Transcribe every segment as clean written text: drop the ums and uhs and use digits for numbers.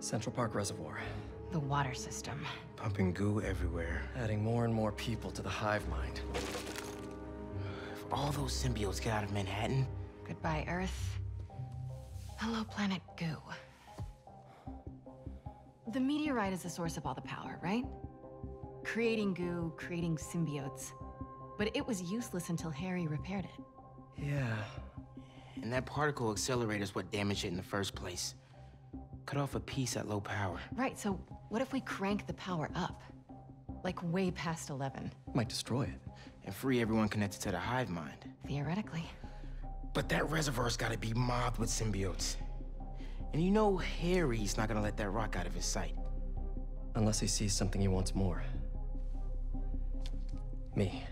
Central Park Reservoir. The water system. Pumping goo everywhere. Adding more and more people to the hive mind. If all those symbiotes get out of Manhattan... Goodbye, Earth. Hello, planet Goo. The meteorite is the source of all the power, right? Creating goo, creating symbiotes. But it was useless until Harry repaired it. Yeah. And that particle accelerator is what damaged it in the first place. Cut off a piece at low power. Right, so what if we crank the power up? Like way past 11? Might destroy it. And free everyone connected to the hive mind. Theoretically. But that reservoir's gotta be mobbed with symbiotes. And you know Harry's not gonna let that rock out of his sight. Unless he sees something he wants more. Me.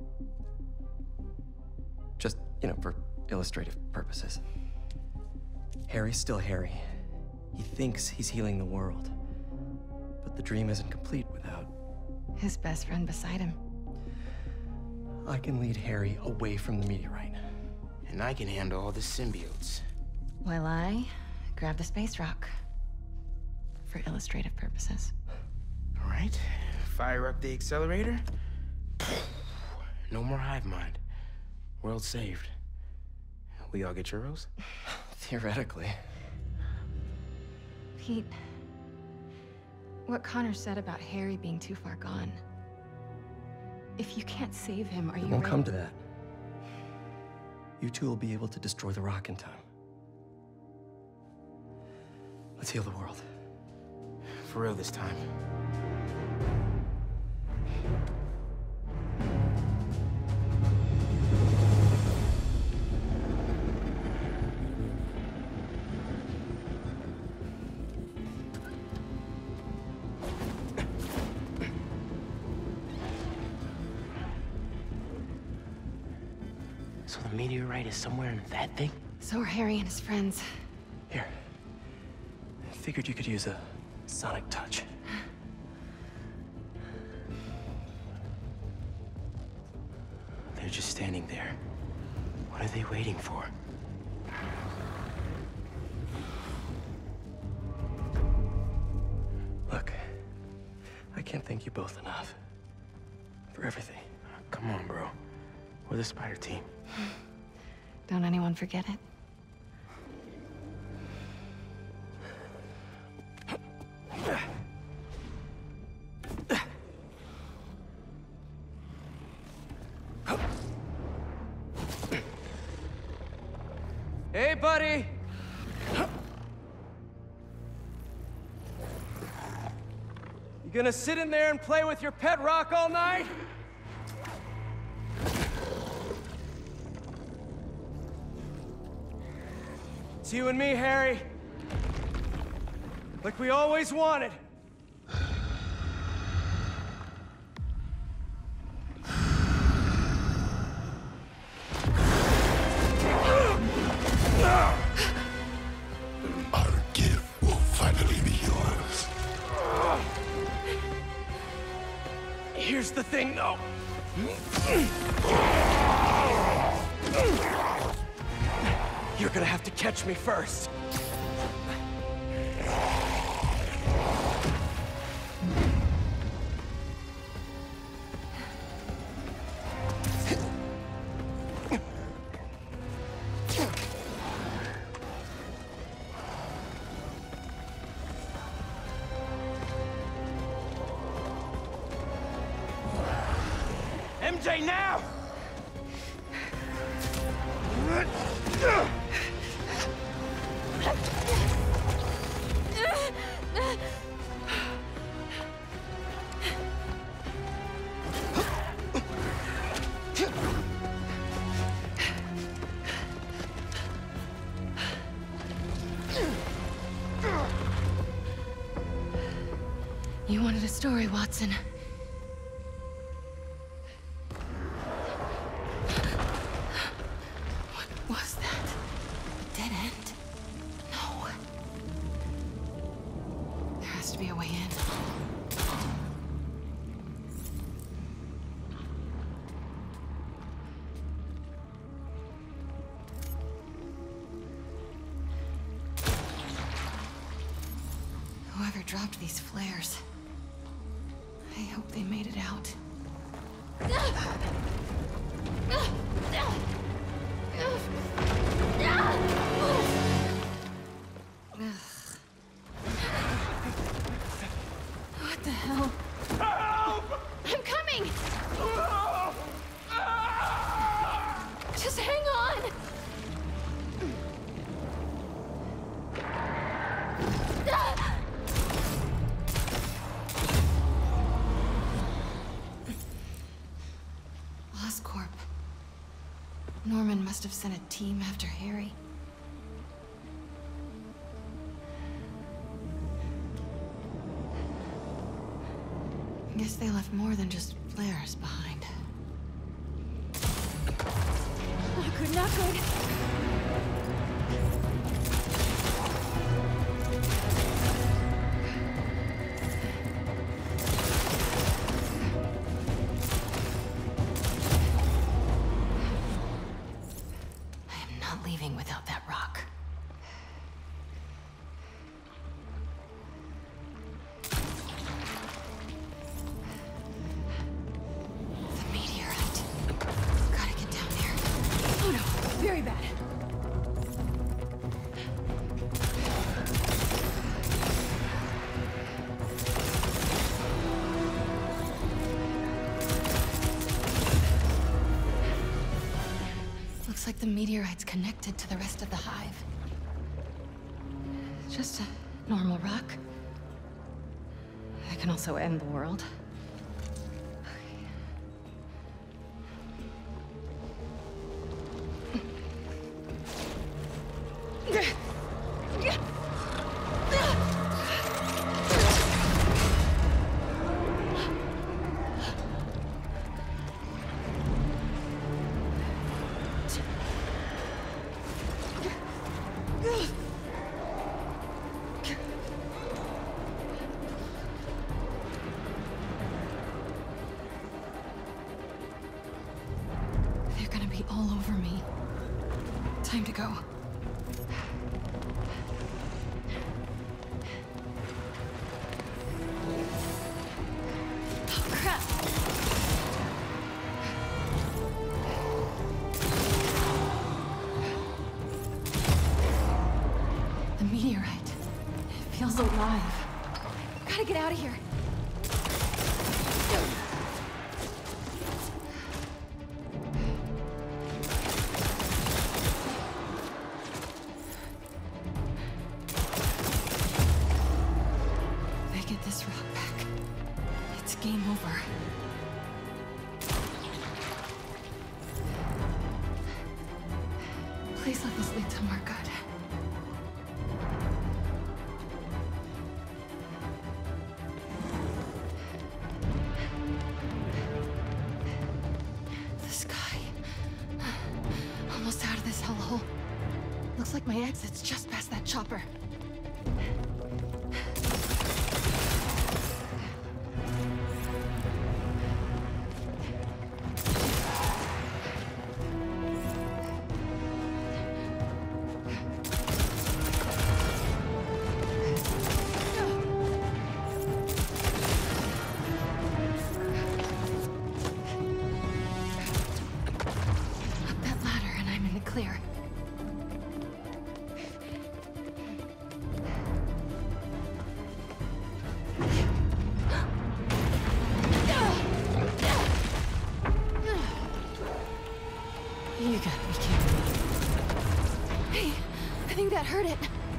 Just, for illustrative purposes. Harry's still Harry. He thinks he's healing the world. But the dream isn't complete without... his best friend beside him. I can lead Harry away from the meteorite. And I can handle all the symbiotes. While I grab the space rock. For illustrative purposes. All right, fire up the accelerator. No more hive mind. World saved. We all get churros? Theoretically. Pete, what Connor said about Harry being too far gone. If you can't save him, are you It won't ready? come to that. You two will be able to destroy the rock in time. Let's heal the world. For real this time. So the meteorite is somewhere in that thing? So are Harry and his friends. Here. I figured you could use a sonic touch. They're just standing there. What are they waiting for? Look, I can't thank you both enough. For everything. Come on, bro. We're the Spider team. Don't anyone forget it. Hey, buddy! You gonna sit in there and play with your pet rock all night? It's you and me, Harry. Like we always wanted. Our gift will finally be yours. Here's the thing, though. You're gonna have to catch me first. MJ, now! You wanted a story, Watson. What was that? Dead end? No. There has to be a way in. whoever dropped these flares. I hope they made it out. What the hell? Help! I'm coming! Just hang on! Oscorp. Norman must have sent a team after Harry. I guess they left more than just flares behind. Not good, not good. I am not leaving without that rock. The meteorite. Gotta get down there. Oh no, very bad. Looks like the meteorite's connected to the rest of the hive. Just a normal rock. That can also end the world. They're gonna be all over me. Time to go. Oh, crap! The meteorite. It feels alive. Gotta get out of here. If I get this rock back, it's game over. Please let this lead somewhere good. The sky. Almost out of this hellhole. Looks like my exit's just past that chopper. Up that ladder and I'm in the clear. You gotta be kidding me. Hey, I think that hurt it.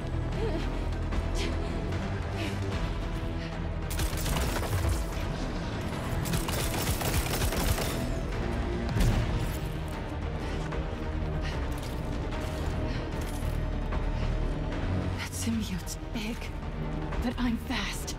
That symbiote's big, but I'm fast.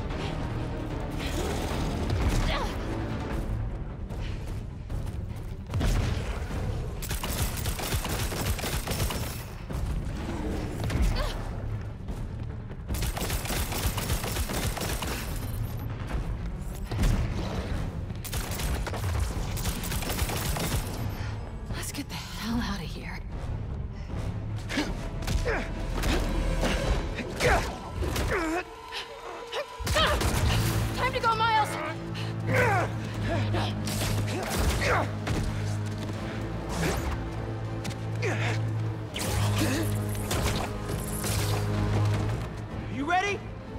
Let's get the hell out of here. You ready?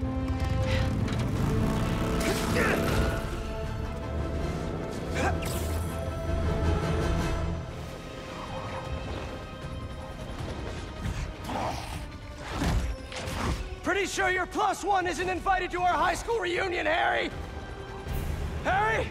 Pretty sure your +1 isn't invited to our high school reunion, Harry! Harry?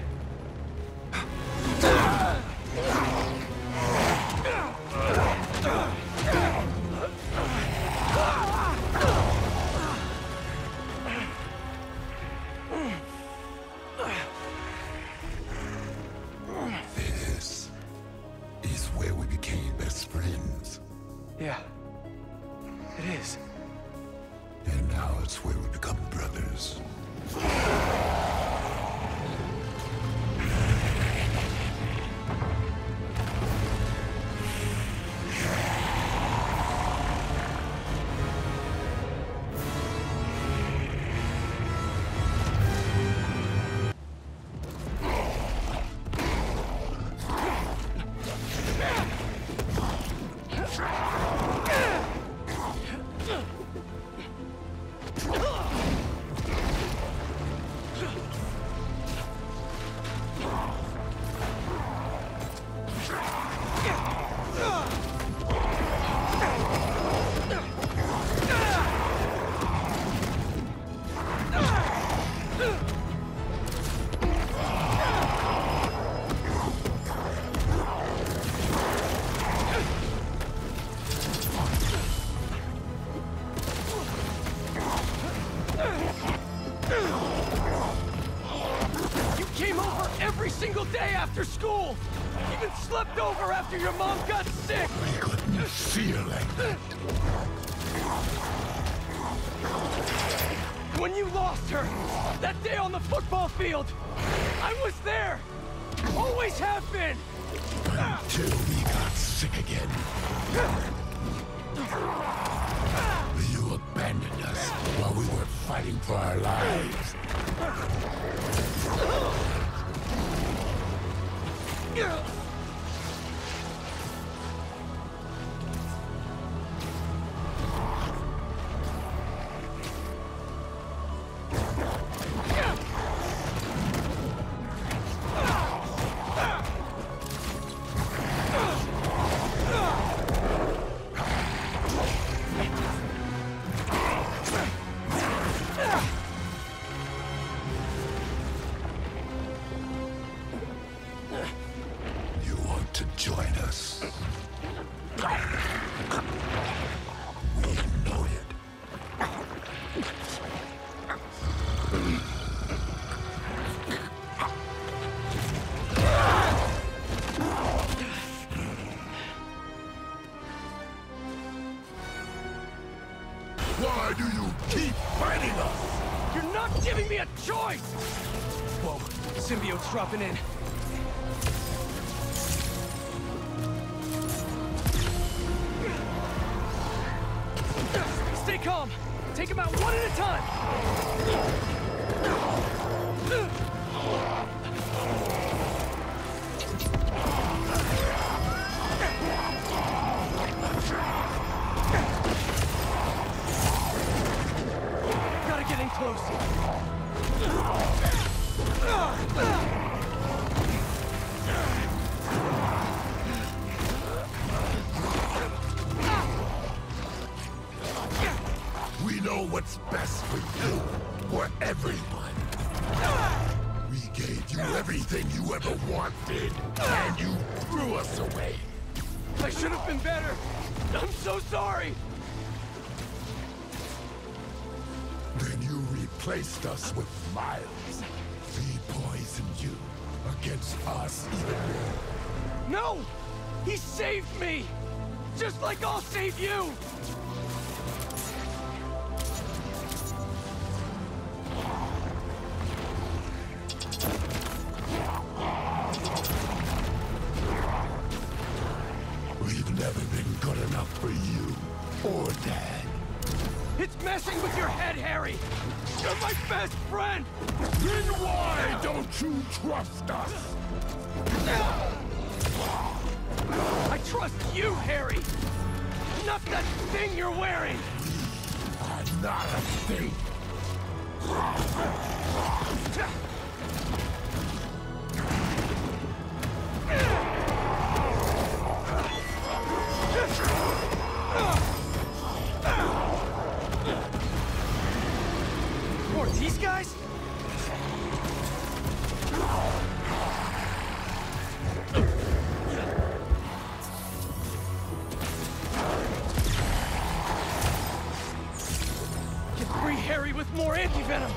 This is where we became best friends. Yeah, it is. And now it's where we become brothers. Single day after school! Even slept over after your mom got sick! We couldn't feel like that. When you lost her, that day on the football field, I was there! Always have been! Until we got sick again. You abandoned us while we were fighting for our lives. Join us. We know it. Why do you keep fighting us? You're not giving me a choice! Whoa, symbiote's dropping in. Stay calm. Take him out one at a time. Gotta get in close. We know what's best for you, for everyone. We gave you everything you ever wanted, and you threw us away. I should have been better. I'm so sorry. Then you replaced us with Miles. He poisoned you against us even more. No! He saved me! Just like I'll save you! We've never been good enough for you, or Dad. It's messing with your head, Harry! You're my best friend! Then why don't you trust us? I trust you, Harry! Not that thing you're wearing! I'm not a thing! More of these guys? Can free Harry with more anti-venom!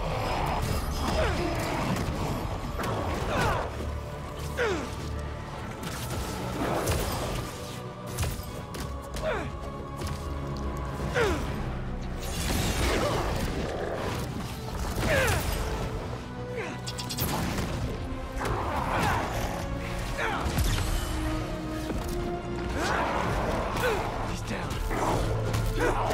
He's down.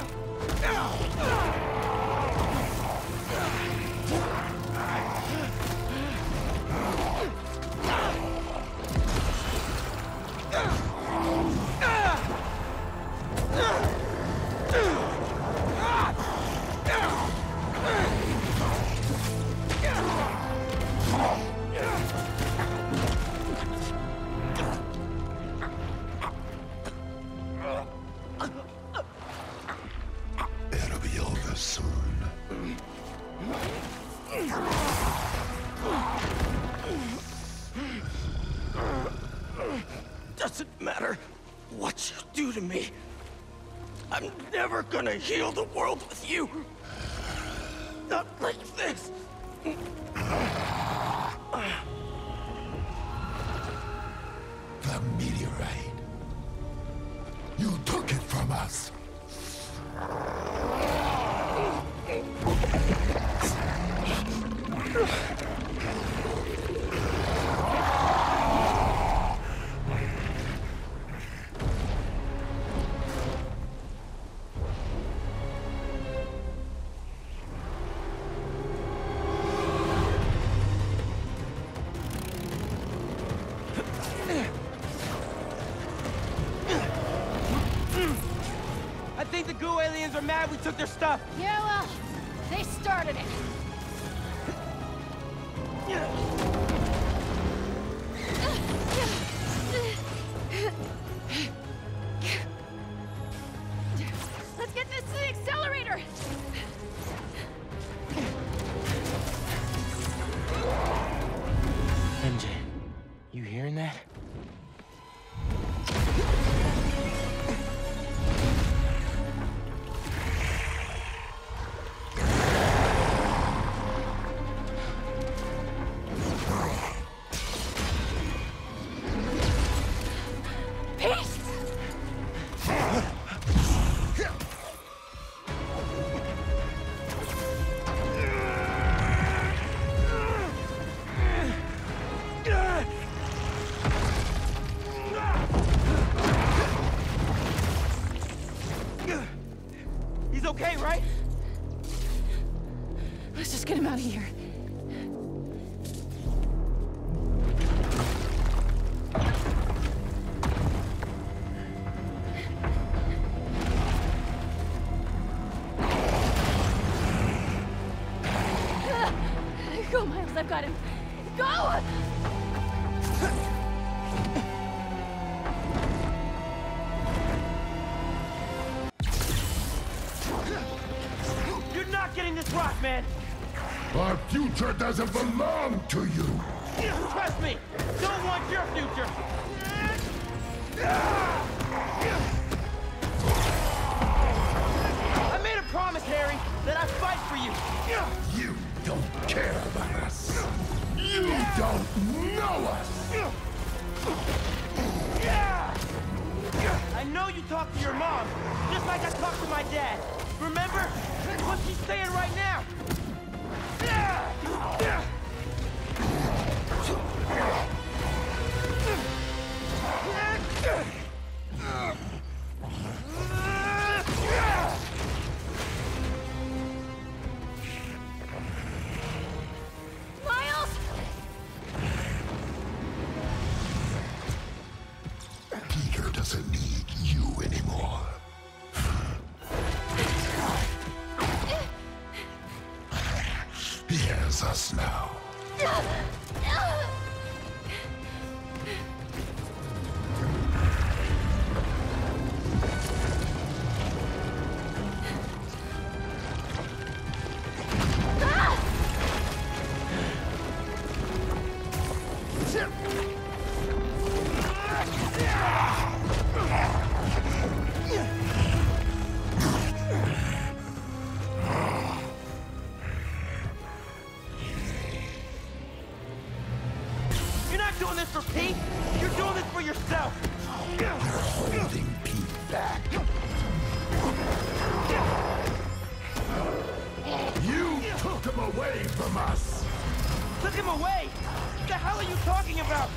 It'll be over soon. Doesn't matter what you do to me. I'm never gonna heal the world with you. Not like this. The meteorite. You took it from us. I think the goo aliens are mad we took their stuff. Yeah, well, they started it. Let's get this to the accelerator! MJ, you hearing that? Peace! He's okay, right? Let's just get him out of here. Go, Miles, I've got him. Go! You're not getting this rock, man! Our future doesn't belong to you. Trust me! Don't want your future! I made a promise, Harry, that I'd fight for you! You don't care about us. You don't know us. I know you talked to your mom, just like I talked to my dad. Remember? What's she saying right now? Miles! Peter us now. You're not doing this for Pete! You're doing this for yourself! You're holding Pete back. You took him away from us! Took him away! What the hell are you talking about?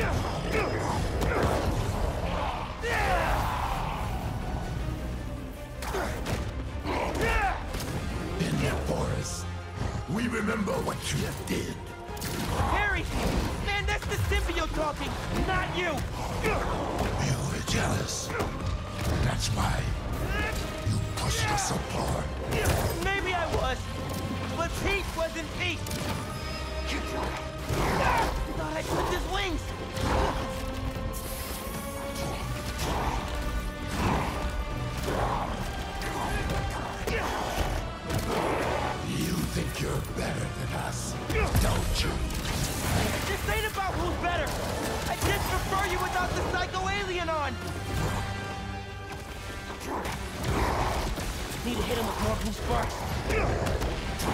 In the forest, we remember what you did. Harry! Man, that's the symbiote talking, not you! You were jealous. That's why you pushed us apart. Maybe I was, but Pete wasn't Pete! Thought I clipped his wings! You think you're better than us, don't you? This ain't about who's better! I just prefer you without the psycho alien on! Need to hit him with more blue sparks.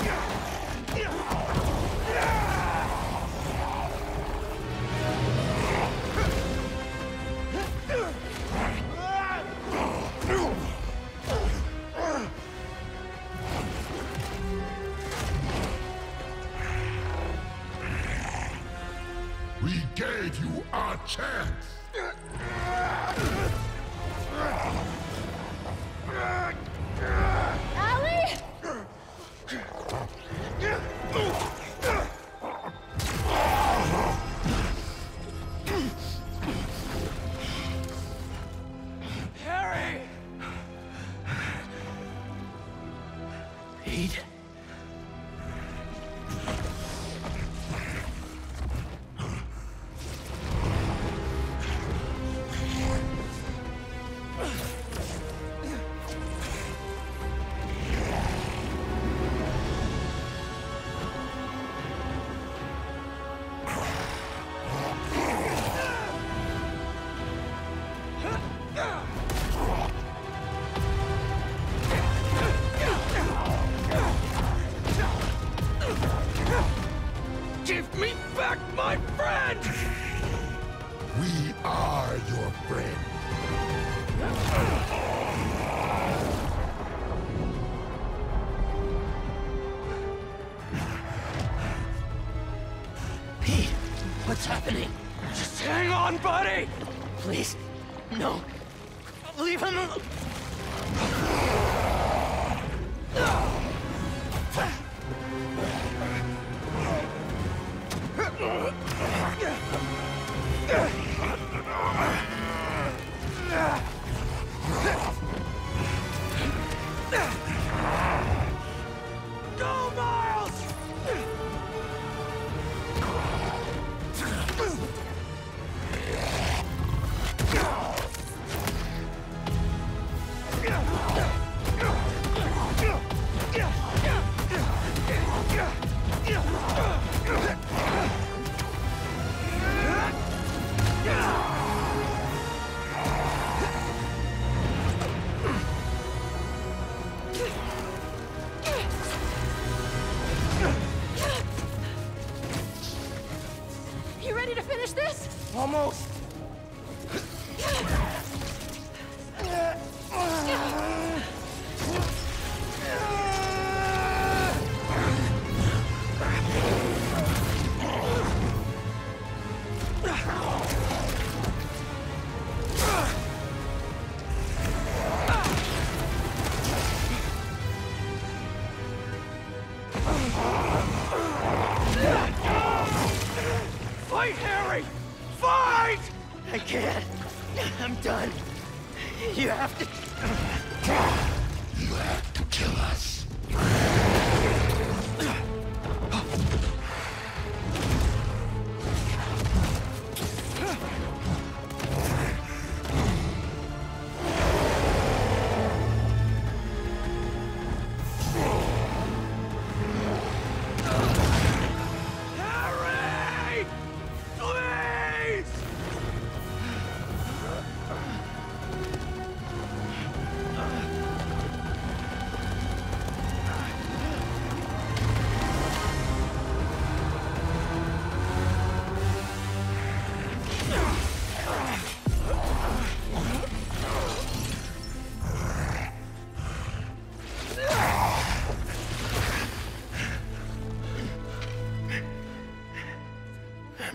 We gave you our chance. Allie! Harry! Pete? Give me back my friend! We are your friend. Pete, what's happening? Just hang on, buddy! Please, no. Leave him alone. Go, Miles! You ready to finish this? Almost. Fight, Harry! Fight! I can't. I'm done. You have to... You have to kill us.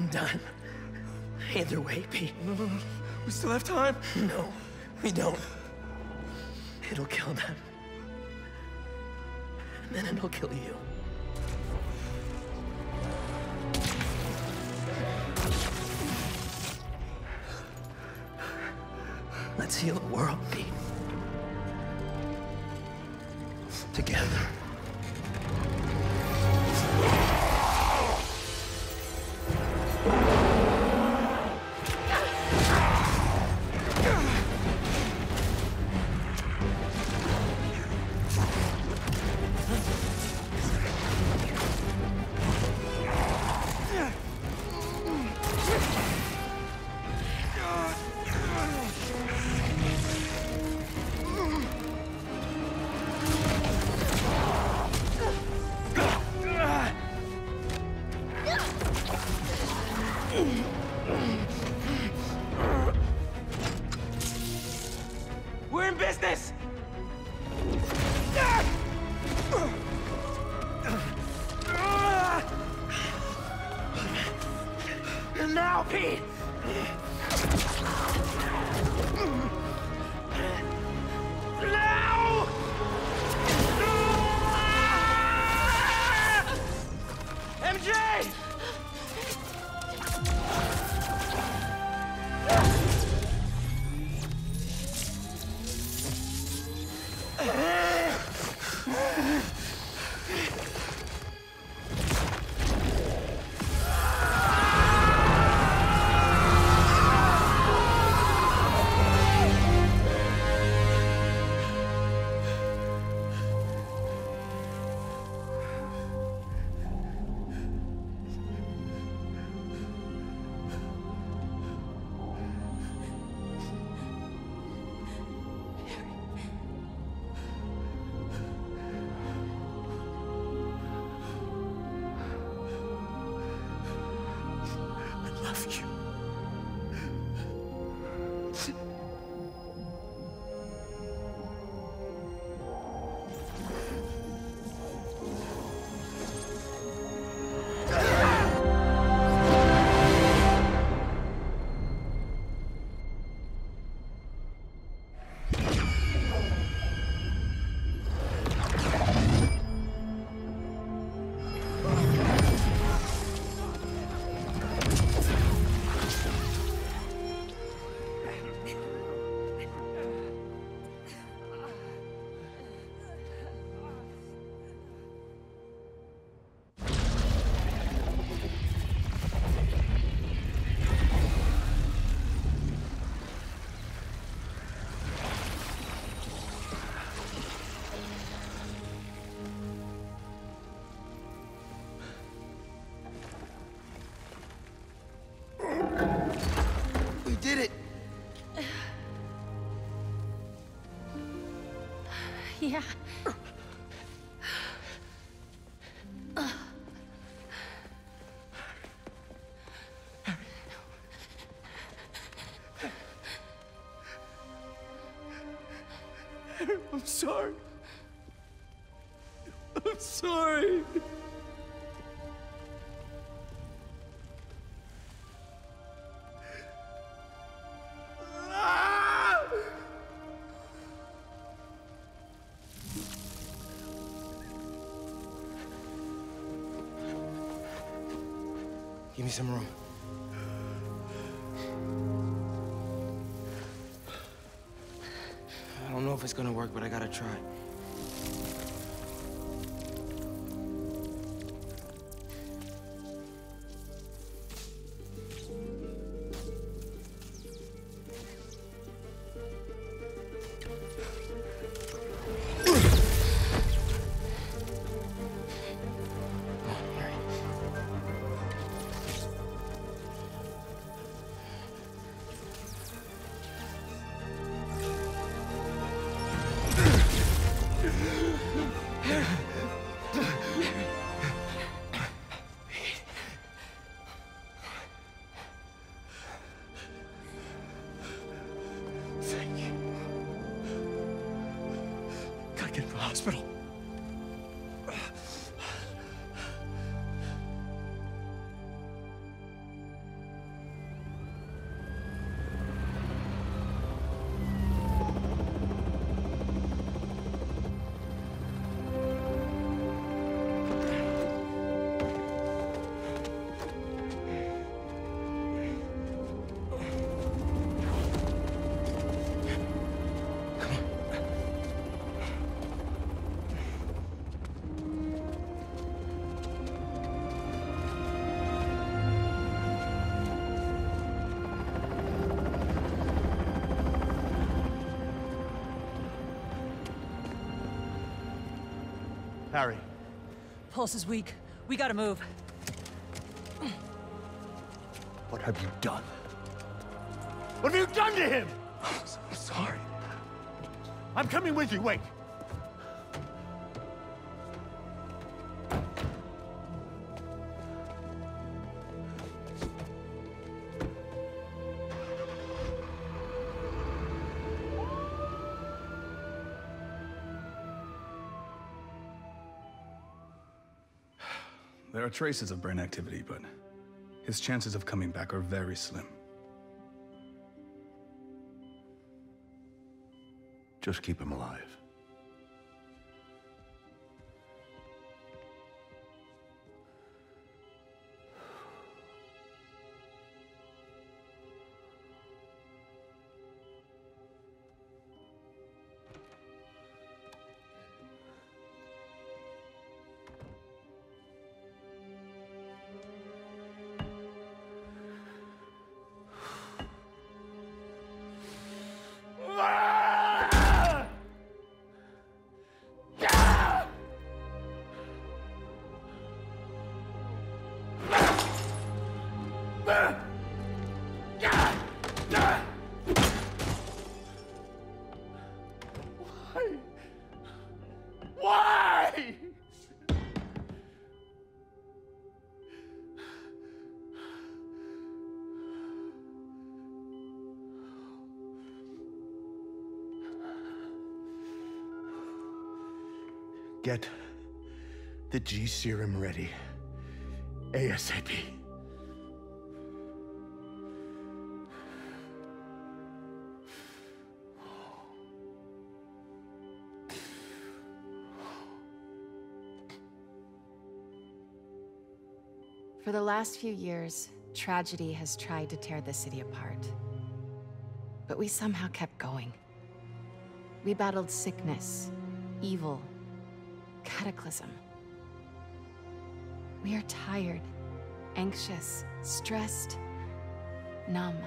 I'm done. Either way, Pete. No. We still have time. No, we don't. It'll kill them. And then it'll kill you. Let's heal the world, Pete. Together. We're in business! And now, Pete! Now! MJ! I love you. We did it! Yeah. I'm sorry. I'm sorry. Give me some room. I don't know if it's gonna work, but I gotta try. Thank you. Gotta get to the hospital. Harry. Pulse is weak. We gotta move. What have you done? What have you done to him? I'm sorry. I'm coming with you, wait. There are traces of brain activity, but his chances of coming back are very slim. Just keep him alive. Why? Get the G serum ready. ASAP. For the last few years, tragedy has tried to tear the city apart. But we somehow kept going. We battled sickness, evil, cataclysm. We are tired, anxious, stressed, numb.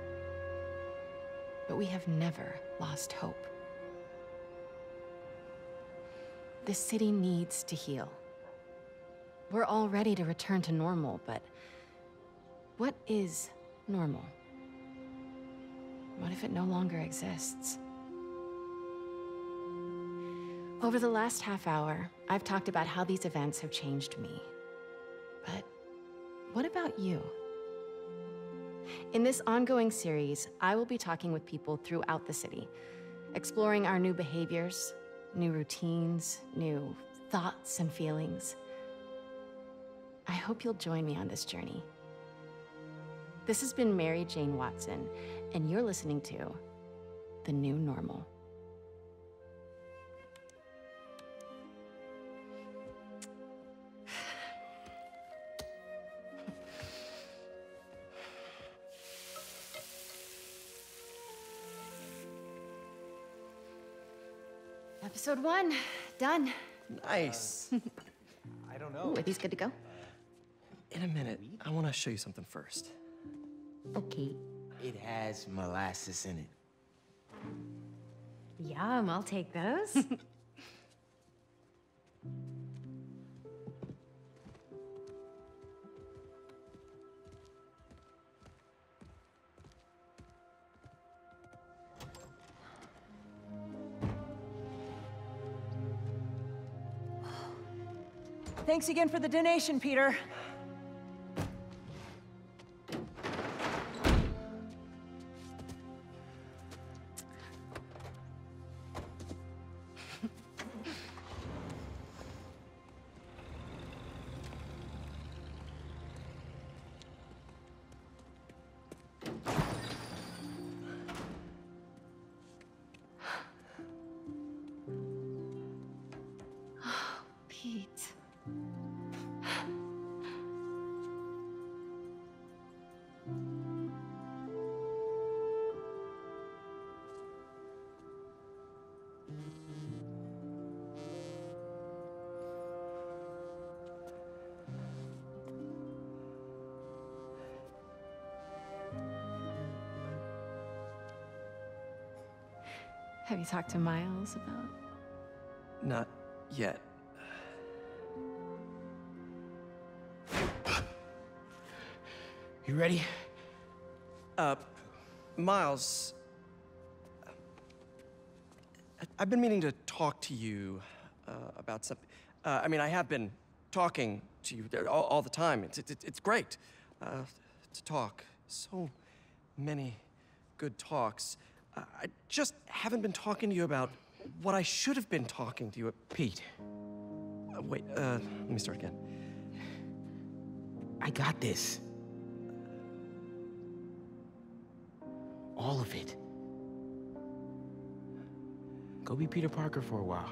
But we have never lost hope. The city needs to heal. We're all ready to return to normal, but what is normal? What if it no longer exists? Over the last half hour, I've talked about how these events have changed me. But what about you? In this ongoing series, I will be talking with people throughout the city, exploring our new behaviors, new routines, new thoughts and feelings. I hope you'll join me on this journey. This has been Mary Jane Watson, and you're listening to The New Normal. Episode 1, done. Nice. I don't Ooh, know. are these good to go? In a minute, I want to show you something first. Okay. It has molasses in it. Yum, I'll take those. Thanks again for the donation, Peter. Pete. Have you talked to Miles about? Not yet. You ready? Miles, I've been meaning to talk to you about something. I mean, I have been talking to you all the time. It's great to talk. So many good talks. I just haven't been talking to you about what I should have been talking to you about. Pete. Wait, let me start again. I got this. All of it. Go be Peter Parker for a while.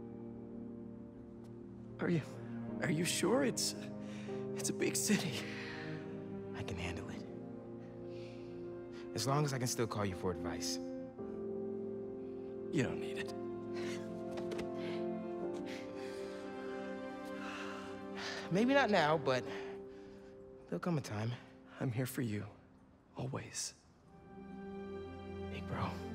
Are you sure? It's a big city. I can handle it. As long as I can still call you for advice. You don't need it. Maybe not now, but there'll come a time. I'm here for you. Always. Big bro.